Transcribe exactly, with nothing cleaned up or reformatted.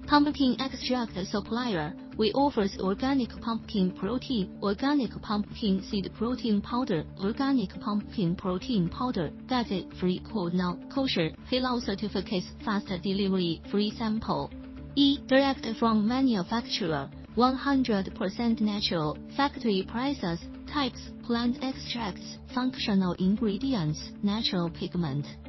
Pumpkin extract supplier. We offers organic pumpkin protein, organic pumpkin seed protein powder, organic pumpkin protein powder, gadget-free, cold non-kosher, halal certificates, fast delivery, free sample. E. Direct from manufacturer. one hundred percent natural, factory prices, types, plant extracts, functional ingredients, natural pigment.